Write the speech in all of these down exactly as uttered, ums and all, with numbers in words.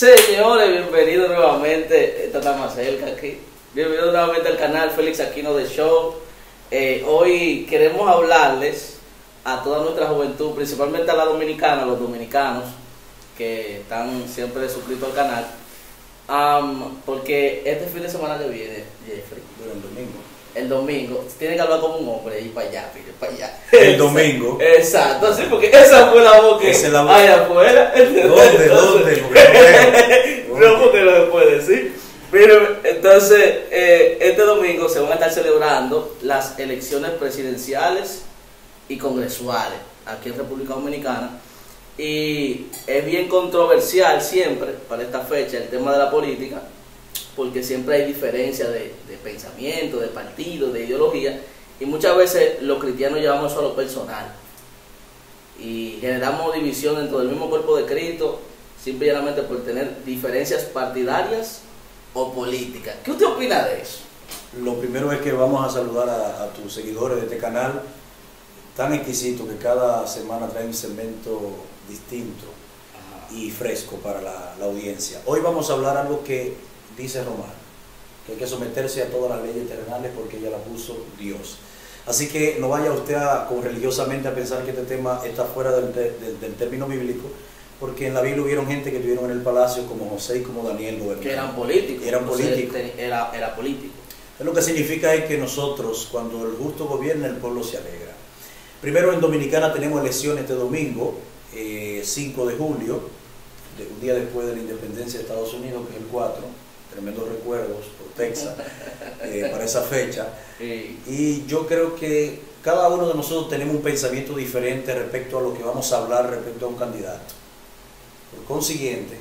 Señores, bienvenidos nuevamente. Esta está más cerca aquí. Bienvenidos nuevamente al canal Félix Aquino de Show. Eh, hoy queremos hablarles a toda nuestra juventud, principalmente a la dominicana, a los dominicanos que están siempre suscritos al canal. Um, porque este fin de semana que viene, Jeffrey, el domingo. El domingo, tiene que hablar como un hombre, ir para allá, ir para allá. El domingo. Exacto, sí, porque esa fue la voz que esa es la voz. hay afuera. ¿Dónde? ¿Dónde? Porque no, no, porque no se puede decir. Pero entonces, eh, este domingo se van a estar celebrando las elecciones presidenciales y congresuales aquí en República Dominicana. Y es bien controversial siempre para esta fecha el tema de la política, porque siempre hay diferencias de, de pensamiento, de partido, de ideología, y muchas veces los cristianos llevamos eso a lo personal y generamos división dentro del mismo cuerpo de Cristo, simplemente por tener diferencias partidarias o políticas. ¿Qué usted opina de eso? Lo primero es que vamos a saludar a, a tus seguidores de este canal tan exquisito que cada semana trae un segmento distinto y fresco para la, la audiencia. Hoy vamos a hablar algo que dice Román, que hay que someterse a todas las leyes terrenales porque ella la puso Dios. Así que no vaya usted a, con religiosamente a pensar que este tema está fuera del, del, del término bíblico, porque en la Biblia hubieron gente que estuvieron en el palacio como José y como Daniel gobernando. Que eran políticos. Eran políticos. Era, era político. Lo que significa es que nosotros, cuando el justo gobierna, el pueblo se alegra. Primero, en Dominicana tenemos elecciones este domingo, eh, cinco de julio, de, un día después de la independencia de Estados Unidos, que es el cuatro. Tremendos recuerdos por Texas eh, para esa fecha. Sí. Y yo creo que cada uno de nosotros tenemos un pensamiento diferente respecto a lo que vamos a hablar respecto a un candidato. Por consiguiente,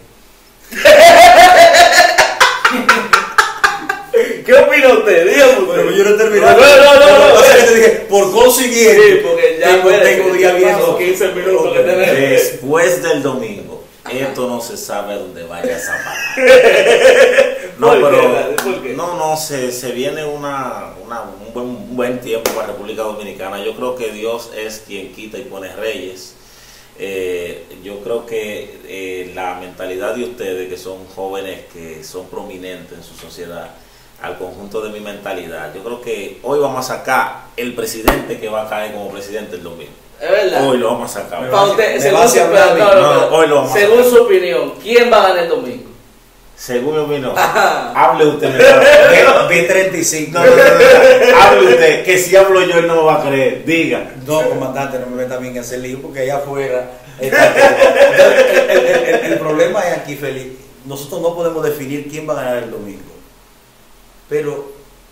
¿qué opina usted? Dígame. bueno, yo no he terminado. No, no, no, no, no. Te dije, por consiguiente, sí, porque ya tengo, puede, tengo día viendo quince minutos que tenemos. Después del domingo, esto no se sabe dónde vaya a parar. No, ¿Por pero qué? ¿Por qué? no, no, se, se viene una, una, un, buen, un buen tiempo para República Dominicana. Yo creo que Dios es quien quita y pone reyes. Eh, yo creo que eh, la mentalidad de ustedes, que son jóvenes, que son prominentes en su sociedad, al conjunto de mi mentalidad, yo creo que hoy vamos a sacar el presidente que va a caer como presidente el domingo. Es verdad. Hoy lo vamos a sacar. Para usted, me según, vas a su, hablar a mí. no, no, No, no, hoy lo vamos a según sacar. su opinión, ¿quién va a ganar el domingo? Según mi opinión, Ajá. hable usted mejor. B treinta y cinco. No, no, no, no. Hable usted, que si hablo yo él no me va a creer. Diga. No, comandante, no me meta bien en ese lío porque allá afuera está todo. el, el, el, el, el problema es aquí, Félix. Nosotros no podemos definir quién va a ganar el domingo, pero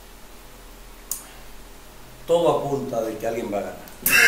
todo apunta de que alguien va a ganar.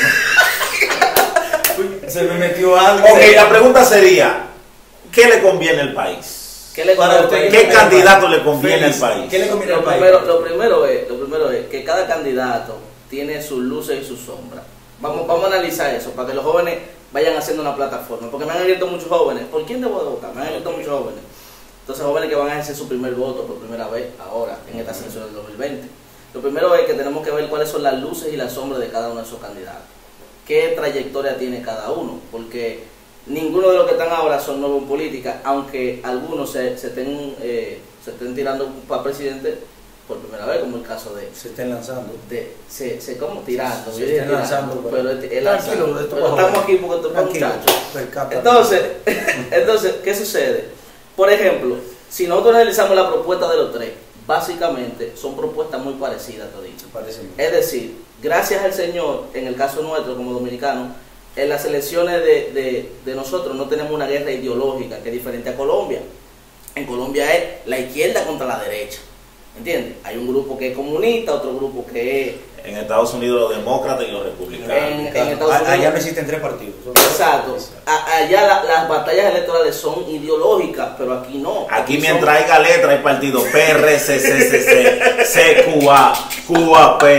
Se me metió algo. Ok, la pregunta sería, ¿qué le conviene al país? ¿Qué le Para conviene? usted, ¿Qué candidato le conviene Félix, al país? ¿Qué le conviene Lo al país? primero, lo, primero es, lo primero es que cada candidato tiene sus luces y sus sombras. Vamos, vamos a analizar eso para que los jóvenes vayan haciendo una plataforma. Porque me han abierto muchos jóvenes. ¿Por quién debo de votar? Me han abierto muchos jóvenes. Entonces, jóvenes que van a ejercer su primer voto por primera vez ahora, en esta elección del dos mil veinte. Lo primero es que tenemos que ver cuáles son las luces y las sombras de cada uno de esos candidatos. Qué trayectoria tiene cada uno. Porque ninguno de los que están ahora son nuevos en política, aunque algunos se, se, estén, eh, se estén tirando para presidente por primera vez, como el caso de... Se estén lanzando. De, se, se como tirando, Se yo dije estén tirando, lanzando, pero pero- es, es Tranquilo, lanzando. esto Pero va a estamos joder. aquí porque esto es para Tranquilo, muchachos. percata. Entonces, entonces, ¿qué sucede? Por ejemplo, si nosotros analizamos la propuesta de los tres, básicamente son propuestas muy parecidas toditas. Se parece mucho. Es decir, gracias al Señor, en el caso nuestro como dominicanos, en las elecciones de, de, de nosotros no tenemos una guerra ideológica que es diferente a Colombia. En Colombia es la izquierda contra la derecha. ¿Entiendes? Hay un grupo que es comunista, otro grupo que es... En Estados Unidos los demócratas y los republicanos. En- Claro, Estados a- Unidos- allá no existen tres partidos. Exacto. A- allá la- las batallas electorales son ideológicas, pero aquí no. Aquí son- mientras haya letra hay partido P R, C C C C, C Q A, Q A P.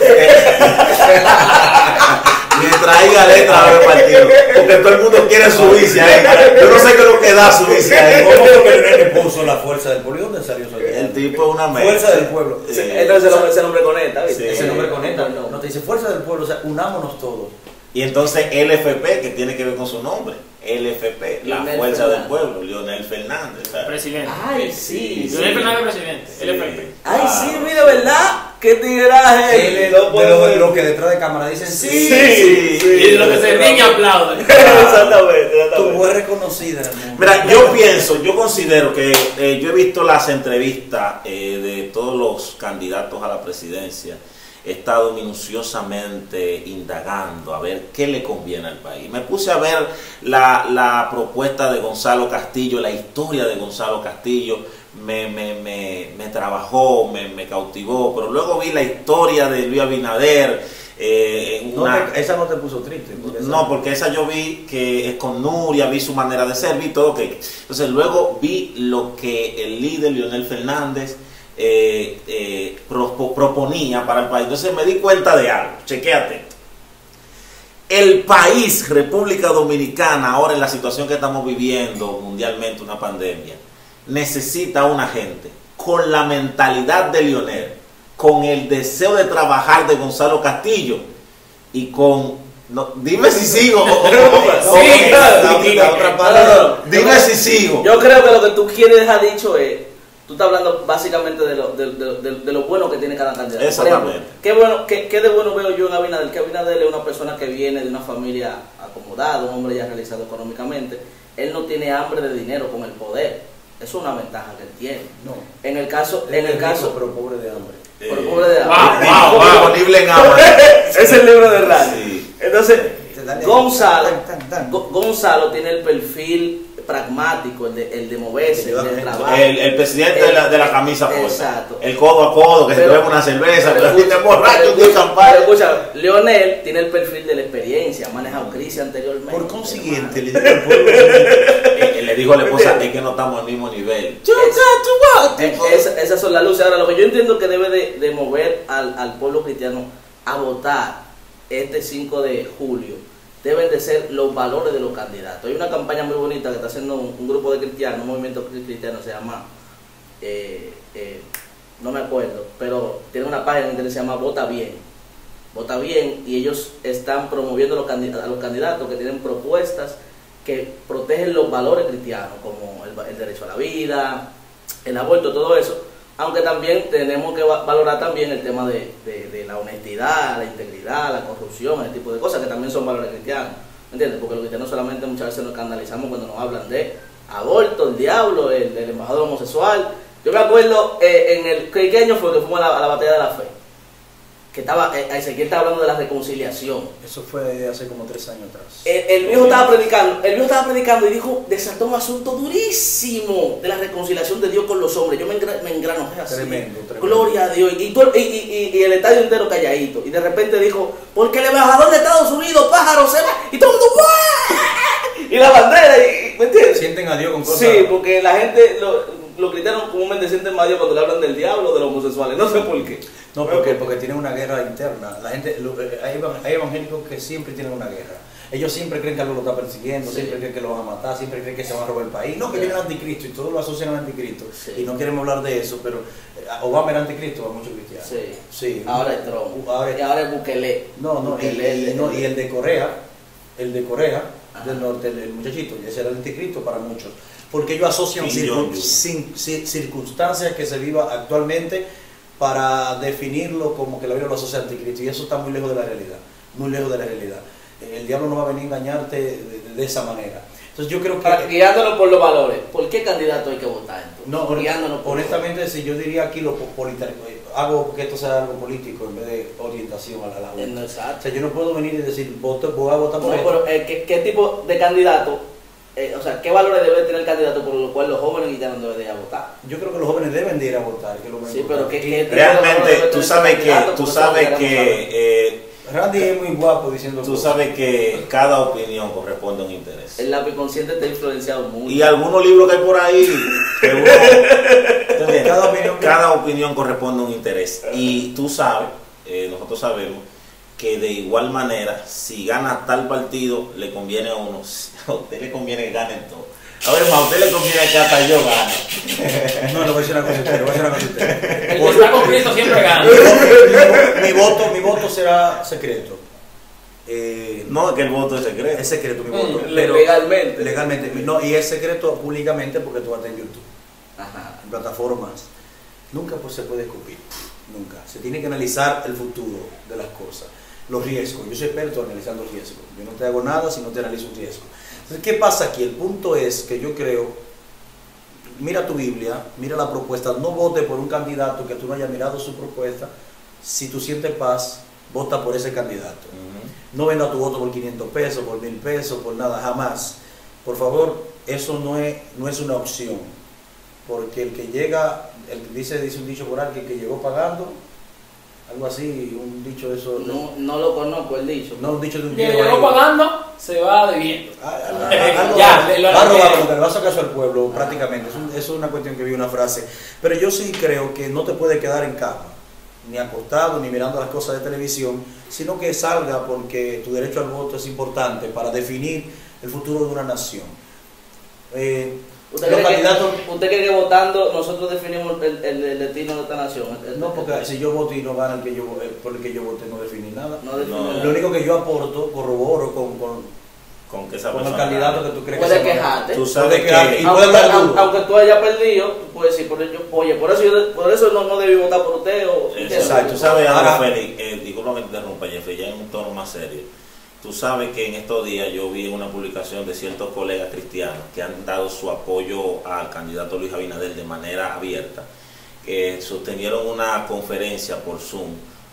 Mientras haya letra hay partido. Porque todo el mundo quiere subirse ahí. Yo no sé qué es lo que da subirse ahí. ¿Cómo fue que el nene puso la fuerza del pueblo? ¿Y dónde salió eso? El tipo es una mezcla. Fuerza del pueblo. Sí. Entonces ese nombre, ese nombre conecta, ¿viste? Sí. Ese nombre conecta. No, No te dice fuerza del pueblo, o sea, unámonos todos. Y entonces L F P, que tiene que ver con su nombre, L F P, la Leonel fuerza Fernández. del pueblo, Leonel Fernández. ¿sabes? Presidente. Ay, sí. Leonel sí. Fernández presidente. Sí. L F P. Ay, sí, Claro. mira, ¿verdad? ¿Qué tigueraje? Él es No de puedo lo, ver. lo que detrás de cámara dicen Sí, sí. Sí, sí. Y lo que se ríen y aplauden. Exactamente, Tu exactamente. voz es reconocida en el mundo. Mira, yo pienso, yo considero que eh, yo he visto las entrevistas eh, de todos los candidatos a la presidencia. He estado minuciosamente indagando a ver qué le conviene al país. Me puse a ver la, la propuesta de Gonzalo Castillo, la historia de Gonzalo Castillo, me, me, me, me trabajó, me, me cautivó, pero luego vi la historia de Luis Abinader. Eh, en No una- te- esa no te puso triste. Porque esa- no, porque esa yo vi que es con Nuria, vi su manera de ser, vi todo que. Entonces luego vi lo que el líder Leonel Fernández eh, eh, pro- proponía para el país. Entonces me di cuenta de algo, chequéate. El país, República Dominicana, ahora en la situación que estamos viviendo mundialmente, una pandemia, necesita una gente con la mentalidad de Leonel, con el deseo de trabajar de Gonzalo Castillo y con... no, dime si sigo. o- o- o- Sí, o- claro. o- la otra No, parte. no, no. Dime si sigo. Yo creo que lo que tú quieres dejar dicho es, tú estás hablando básicamente de lo, de, de- de- de lo bueno que tiene cada candidato. Por Exactamente. ejemplo, ¿qué, bueno, qué, qué de bueno veo yo en Abinader? Que Abinader es una persona que viene de una familia acomodada, un hombre ya realizado económicamente. Él no tiene hambre de dinero con el poder. Eso es una ventaja que él tiene. No. En el caso, Él en el es rico, caso, pero pobre de hambre. Eh, por pobre de wow, hambre. wow, wow. Disponible en Amazon. Es el libro de Rani. Sí. Entonces, Dale, Gonzalo, tan, tan, tan. Go- Gonzalo tiene el perfil pragmático, el de, el de moverse, El de el de ayudar a la trabajo. El, el presidente de la, de la camisa puesta. Exacto. El codo a codo, que Pero- se bebe una cerveza, pero que te escucha, borracho, pero de escucha, champán. pero escucha, Leonel tiene el perfil de la experiencia, ha manejado crisis anteriormente. Por consiguiente, hermano. le digo al pueblo Eh, le dijo a la esposa, es que no estamos al mismo nivel. Es- es- esas son las luces. Ahora, lo que yo entiendo que debe de, de mover al, al pueblo cristiano a votar este cinco de julio deben de ser los valores de los candidatos. Hay una campaña muy bonita que está haciendo un, un grupo de cristianos, un movimiento cristiano, se llama, eh, eh, no me acuerdo, pero tiene una página en internet que se llama Vota Bien. Vota Bien, y ellos están promoviendo los candidatos, a los candidatos que tienen propuestas que protegen los valores cristianos, como el, el derecho a la vida, el aborto, todo eso. Aunque también tenemos que va- valorar también el tema de, de- de la honestidad, la integridad, la corrupción, ese tipo de cosas que también son valores cristianos. ¿Me entiendes? Porque los cristianos solamente muchas veces nos escandalizamos cuando nos hablan de aborto, el diablo, el, el embajador homosexual. Yo me acuerdo eh, en el ¿qué qué año fue que fuimos a la, a la batalla de la fe? Que estaba, eh, Ezequiel estaba hablando de la reconciliación. Eso fue hace como tres años atrás. El, el viejo estaba predicando, el viejo estaba predicando y dijo, desató un asunto durísimo de la reconciliación de Dios con los hombres. Yo me, engra, me engranojé así. Tremendo, tremendo. Gloria a Dios. Y, todo- y, y, y- y el estadio entero calladito. Y de repente dijo, porque el embajador de Estados Unidos, pájaro, se va. Y todo el mundo, ¡guau! Y la bandera, y, ¿me entiendes? Sienten a Dios con cosas. Sí, porque la gente, lo- los cristianos comúnmente sienten más a Dios cuando le hablan del diablo o de los homosexuales. No sé por qué. No, porque, porque tienen una guerra interna. La gente, lo- eh, hay, evan- hay evangélicos que siempre tienen una guerra. Ellos siempre creen que algo lo está persiguiendo, Sí. siempre creen que lo van a matar, siempre creen que se van a robar el país. No, que viene el anticristo y todos lo asocian al anticristo. Sí. Y no queremos hablar de eso, pero eh, Obama era anticristo a muchos cristianos. Sí. Sí. Ahora es Trump. Ahora- y ahora es Bukele. No, no, y, Bukele, y- no, y el de Corea, el de Corea Ajá. del norte, el, el muchachito, ese era el anticristo para muchos. Porque ellos asocian Kim circun- Jong-un. cin- cir- circunstancias que se viva actualmente para definirlo como que la Biblia lo asocia al anticristo. Y eso está muy lejos de la realidad, muy lejos de la realidad. El diablo no va a venir a engañarte de, de- de esa manera. Entonces yo creo que... Para- guiándonos por los valores. ¿Por qué candidato hay que votar entonces? No, honest- Guiándonos por honestamente, si yo diría aquí lo po- polita- hago que esto sea algo político en vez de orientación a la, a la Eh, no, O exacto. sea, yo no puedo venir y decir, voto, voy a votar No, por esto. pero eh, ¿qué, qué tipo de candidato, eh, o sea, qué valores debe tener el candidato por lo cual los jóvenes guianos deben de ir a votar? Yo creo que los jóvenes deben de ir a votar. Que lo Sí, ven pero votar. ¿qué, Y qué tipo de valores Realmente, debe tú tener sabes el que, candidato? tú Porque sabes eso lo queremos saber. que, eh, Randy es muy guapo diciendo tú cosas. sabes que cada opinión corresponde a un interés. El lápiz consciente está influenciado mucho. Y algunos libros que hay por ahí, que uno- ¿te entiendes? Cada opinión- Cada opinión corresponde a un interés. Y tú sabes, eh, nosotros sabemos, que de igual manera, si gana tal partido, le conviene a uno, a usted le conviene que ganen todos. A ver, a usted le conviene que hasta yo gane. No, le voy a decir una cosa a usted, le voy a decir una cosa a usted. El que está con Cristo siempre gana. Mi, mi voto, mi voto será secreto. Eh, No, es que el voto es secreto. es secreto mi Mm, voto. le- legalmente. Legalmente. No, y es secreto públicamente porque tú vas a estar en YouTube, Ajá. en plataformas. Nunca pues se puede escupir. Nunca. Se tiene que analizar el futuro de las cosas. Los riesgos. Yo soy experto analizando riesgos. Yo no te hago nada si no te analizo un riesgo. Entonces, ¿qué pasa aquí? El punto es que yo creo, mira tu Biblia, mira la propuesta, no vote por un candidato que tú no hayas mirado su propuesta. Si tú sientes paz, vota por ese candidato. Uh-huh. No venda tu voto por quinientos pesos, por mil pesos, por nada, jamás. Por favor, eso no es, no es una opción. Porque el que llega, el, dice, dice un dicho por ahí, que el que llegó pagando, algo así, un dicho de eso. No, no lo conozco el dicho. No, un dicho de un Y el viejo que ahí. llegó pagando se va debiendo. Ah, ah, Eh, algo- ya, le- lo va a robar anoté. porque le va a sacar eso al pueblo prácticamente. Es, un- eso es una cuestión que vi una frase. Pero yo sí creo que no te puedes quedar en cama, ni acostado, ni mirando las cosas de televisión, sino que salga porque tu derecho al voto es importante para definir el futuro de una nación. Eh, ¿Usted los cree, candidatos, que, ¿Usted cree que votando nosotros definimos el, el, el destino de esta nación? El- no, porque si yo voto y no gana el que yo, eh, por el que yo vote, no definí nada. No definimos. No. Lo único que yo aporto, corroboro con, con, Con que esa con el persona candidato que tú crees Puede que se va a- quejarte. Tú sabes Puede quejarte. que... Y Aunque, puede estar aunque- duro. aunque tú hayas perdido, tú puedes decir, por ello, oye, por eso, yo, por eso no, no debí votar por usted. O, Exacto. Tú sabes Ahora- algo, Félix, eh, disculpa que te interrumpa, Jeffrey, ya en un tono más serio. Tú sabes que en estos días yo vi en una publicación de ciertos colegas cristianos que han dado su apoyo al candidato Luis Abinader de manera abierta, que sostenieron una conferencia por Zoom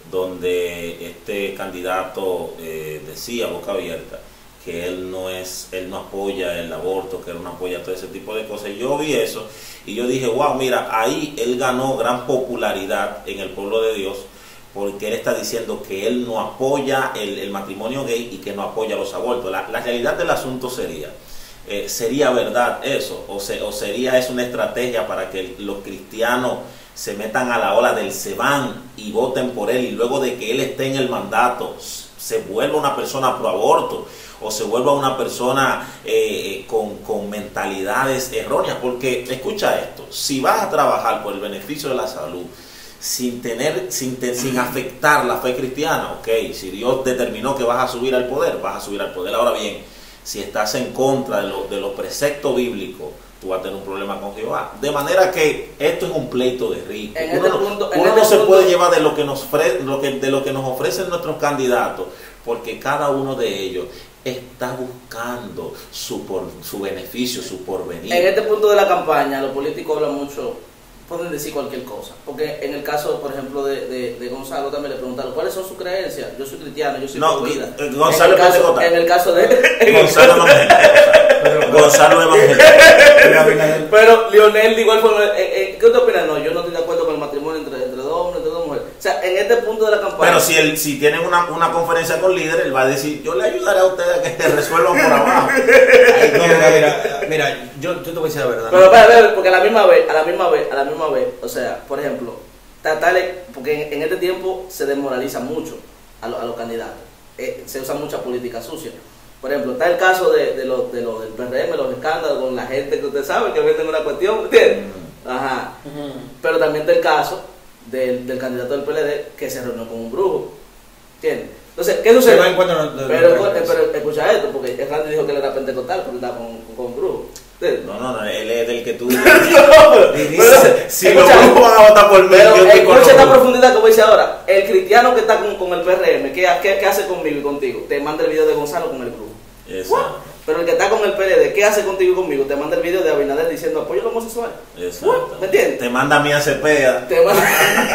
donde este candidato eh, decía boca abierta que él no es, él no apoya el aborto, que él no apoya todo ese tipo de cosas. Yo vi eso y yo dije, wow, mira, ahí él ganó gran popularidad en el pueblo de Dios, porque él está diciendo que él no apoya el, el matrimonio gay y que no apoya los abortos. La, la realidad del asunto sería, eh, ¿sería verdad eso? ¿O, se, o sería eso una estrategia para que los cristianos se metan a la ola del se van y voten por él y luego de que él esté en el mandato se vuelva una persona pro aborto o se vuelva una persona eh, con, con mentalidades erróneas? Porque escucha esto, si vas a trabajar por el beneficio de la salud sin tener, sin, te, sin afectar la fe cristiana, ok, si Dios determinó que vas a subir al poder, vas a subir al poder. Ahora bien, si estás en contra de, lo, de los preceptos bíblicos, tú vas a tener un problema con Jehová. De manera que esto es un pleito de ricos. En Uno, este no- punto- en uno este no se punto- puede llevar de lo que nos ofre- lo que, de lo que nos ofrecen nuestros candidatos, porque cada uno de ellos está buscando su, por, su beneficio, su porvenir. En este punto de la campaña, los políticos hablan mucho, pueden decir cualquier cosa. Porque en el caso, por ejemplo, de, de, de Gonzalo, también le preguntaron, ¿cuáles son sus creencias? Yo soy cristiano, yo soy No, pro vida. eh, Gonzalo en, el es caso, pentecostal. en el caso de... Gonzalo Evangélico. Gonzalo Evangélico. Pero Lionel, de igual forma, eh, eh, ¿qué usted opina? No, yo no estoy de acuerdo con el matrimonio entre, entre dos hombres, entre dos mujeres. O sea, en este punto de la campaña... Pero si él, si tienen una, una conferencia con líderes, él va a decir, yo le ayudaré a ustedes a que te resuelvan por abajo. Ay, no, mira, mira, mira, yo, yo te voy a decir la verdad. Pero, espera, espera, porque a la misma vez, a la misma vez, a la misma vez, o sea, por ejemplo, tratarle, porque en, en este tiempo se desmoraliza mucho a, lo- a los candidatos, eh, se usa mucha política sucia. Por ejemplo, está el caso de, de lo, de lo del P R M, los escándalos con la gente que usted sabe que venden una cuestión, ¿entiendes? Ajá. Pero también está el caso del, del candidato del P L D que se reunió con un brujo, ¿entiendes? Entonces, ¿qué sucede? Se va en cuenta de- de- pero, de- eh, pero escucha esto, porque el Randy dijo que él era pentecostal porque estaba con, con, con un brujo. ¿Entiendes? No, no, no, él es del que tú... No, pero- pero- Si los escucha, grupos van a votar por mí, pero yo estoy con los escucha esta grupos. profundidad que voy a decir ahora. El cristiano que está con, con el P R M, ¿qué, qué, qué hace conmigo y contigo? Te manda el video de Gonzalo con el brujo. Exacto, Pero el que está con el P L D, ¿qué hace contigo y conmigo? Te manda el video de Abinader diciendo apoyo a los homosexuales. exacto. ¿Me entiendes? Te manda a mí a Cepeda. Te manda,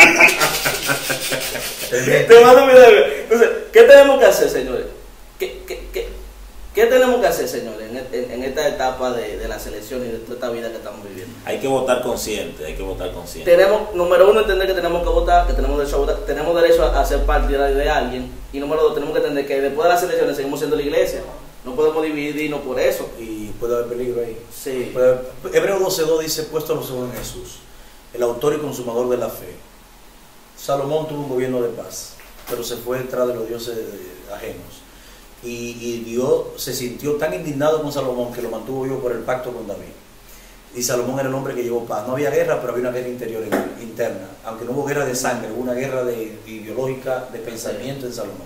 te manda un video. Entonces, ¿qué tenemos que hacer, señores? ¿Qué, qué, qué, qué tenemos que hacer, señores, en, en, en esta etapa de, de la selección y de toda esta vida que estamos viviendo? Hay que votar consciente, hay que votar consciente. Tenemos, número uno, entender que tenemos que votar, que tenemos derecho a votar, tenemos derecho a, a ser partidario de alguien. Y número dos, tenemos que entender que después de las elecciones seguimos siendo la iglesia. No podemos dividirnos por eso. Y puede haber peligro ahí. Sí. Puede haber- Hebreo doce dos dice, puesto los ojos en Jesús, el autor y consumador de la fe. Salomón tuvo un gobierno de paz, pero se fue detrás de los dioses eh, ajenos. Y, y Dios se sintió tan indignado con Salomón que lo mantuvo vivo por el pacto con David. Y Salomón era el hombre que llevó paz. No había guerra, pero había una guerra interior, interna. Aunque no hubo guerra de sangre, hubo una guerra de, ideológica de pensamiento en Salomón.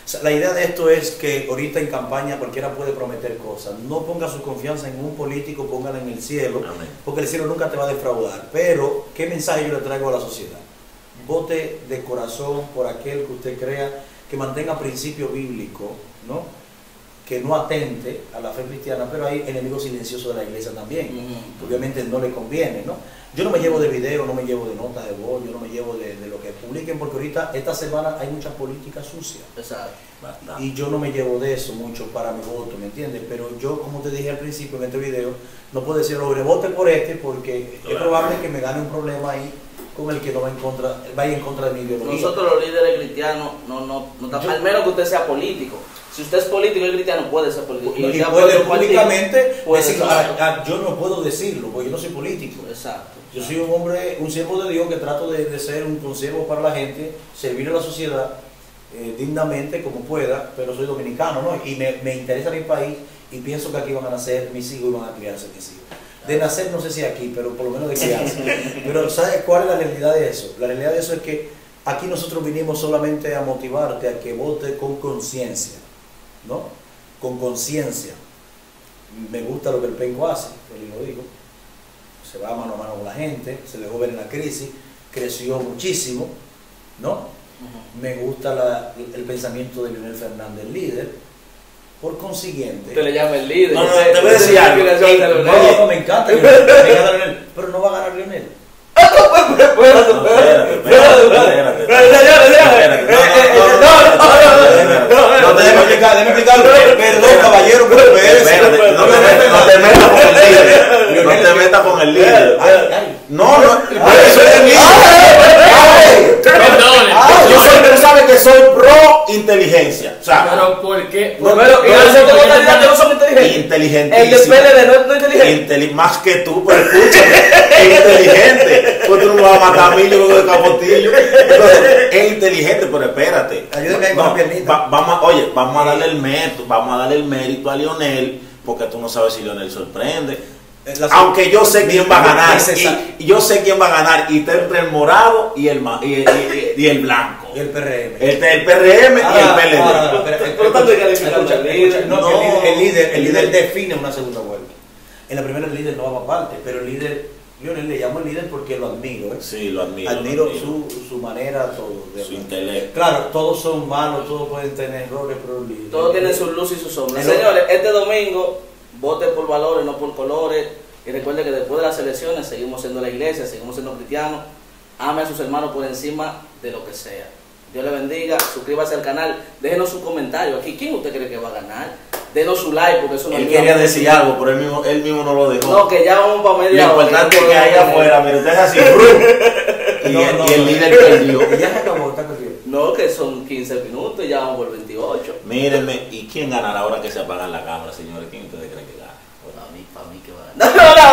O sea, la idea de esto es que ahorita en campaña cualquiera puede prometer cosas. No ponga su confianza en un político, póngala en el cielo, Amén. Porque el cielo nunca te va a defraudar. Pero, ¿qué mensaje yo le traigo a la sociedad? Vote de corazón por aquel que usted crea, que mantenga principio bíblico, ¿no? Que no atente a la fe cristiana, pero hay enemigos silenciosos de la iglesia también. Uh-huh. Obviamente no le conviene, ¿no? Yo no me llevo de video, no me llevo de notas de voz, yo no me llevo de, de lo que publiquen, porque ahorita, esta semana, hay mucha política sucia. Exacto. Y yo no me llevo de eso mucho para mi voto, ¿me entiendes? Pero yo, como te dije al principio en este video, no puedo decir, logre, vote por este, porque claro. Es probable que me gane un problema ahí con el que no va en contra, vaya en contra de mi ideología. Nosotros los líderes cristianos, no, no, no, yo, al menos que usted sea político. Si usted es político y cristiano, puede ser político. Y, y puede públicamente decirlo. Yo no puedo decirlo, porque yo no soy político. Exacto. Yo soy un hombre, un siervo de Dios que trato de, de ser un consiervo para la gente, servir a la sociedad eh, dignamente como pueda, pero soy dominicano, ¿no? Y me, me interesa mi país y pienso que aquí van a nacer mis hijos y van a criarse mis hijos. De nacer no sé si aquí, pero por lo menos de criarse. Pero ¿sabes cuál es la realidad de eso? La realidad de eso es que aquí nosotros vinimos solamente a motivarte a que vote con conciencia, ¿no? Con conciencia. Me gusta lo que el Penco hace, yo lo digo. Se va mano a mano con la gente, se dejó ver en la crisis, creció muchísimo, ¿no? Uh-huh. Me gusta la, el pensamiento de Leonel Fernández, el líder. Por consiguiente... Usted le llama el líder. No, no, te voy a decir algo. No, no, me encanta. Leonel, pero no va a ganar Leonel. Espérate, espérate, espérate. No, déjeme explicar, déjeme explicarlo. Perdón, caballero, pero espérate. No te metas con el líder. No te metas con el líder. No, no. Eso es el líder. Yo soy, tú sabes que soy pro inteligencia. O sea, pero ¿por qué? Pero los candidatos no son inteligentes. Inteligentísimo. El de P L D no, no es inteligente. Inteli más que tú, pero escúchame. Es inteligente. Pues tú no me vas a matar a mí, yo de capotillo. Entonces, es inteligente, pero espérate. Ayúdame ahí con la piernita. Va, vamos a, oye, vamos a darle el mérito, vamos a darle el mérito a Leonel, porque tú no sabes si Leonel sorprende. La, Aunque yo sé quién va a ganar, y, y yo sé quién va a ganar, y está entre el morado y el, y, y, y, y el blanco. Y el P R M. El, el P R M ah, y el P L D. Ah, Por lo tanto, hay que escucha, escucha, no, no, que el, líder, el, líder, el líder define una segunda vuelta. En la primera el líder no va a parte, pero el líder, yo le llamo el líder porque lo admiro. ¿eh? Sí, lo admiro. Admiro, lo admiro. Su, su manera, todo. De su intelecto. Claro, todos son malos, todos pueden tener errores, pero el líder. Todos tienen su luz y su sombra. Señores, este domingo, vote por valores, no por colores. Y recuerde que después de las elecciones seguimos siendo la iglesia, seguimos siendo cristianos. Ame a sus hermanos por encima de lo que sea. Dios le bendiga, suscríbase al canal, déjenos su comentario aquí. ¿Quién usted cree que va a ganar? Denos su like porque eso no Él quería decir algo, pero él mismo, él mismo no lo dejó. No, que ya vamos para media hora. Lo importante es que ahí afuera, mire, usted es así, y, no, el, no, y el líder perdió. Ya se acabó, está perdido. No, que son quince minutos y ya vamos por veintiocho. Mírenme, ¿y quién ganará ahora que se apagan la cámara, señores? ¿Quién ustedes creen que gana? Para mí, para mí que va a ganar. No, no, no.